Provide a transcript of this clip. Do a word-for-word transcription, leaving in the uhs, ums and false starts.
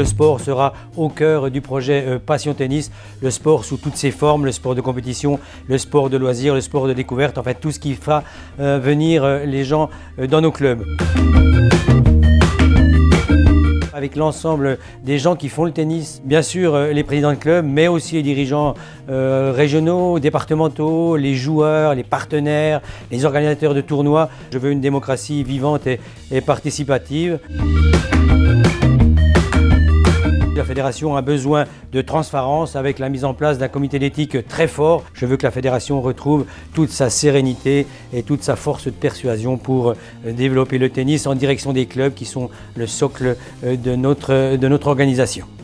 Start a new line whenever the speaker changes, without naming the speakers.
le sport sera au cœur du projet Passion Tennis, le sport sous toutes ses formes, le sport de compétition, le sport de loisir, le sport de découverte, en fait tout ce qui fera venir les gens dans nos clubs. Avec l'ensemble des gens qui font le tennis, bien sûr les présidents de club, mais aussi les dirigeants euh, régionaux, départementaux, les joueurs, les partenaires, les organisateurs de tournois. Je veux une démocratie vivante et, et participative. La fédération a besoin de transparence avec la mise en place d'un comité d'éthique très fort. Je veux que la fédération retrouve toute sa sérénité et toute sa force de persuasion pour développer le tennis en direction des clubs qui sont le socle de notre, de notre organisation.